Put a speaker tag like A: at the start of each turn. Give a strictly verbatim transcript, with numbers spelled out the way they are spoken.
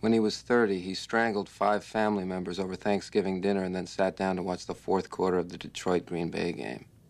A: When he was thirty, he strangled five family members over Thanksgiving dinner and then sat down to watch the fourth quarter of the Detroit-Green Bay game.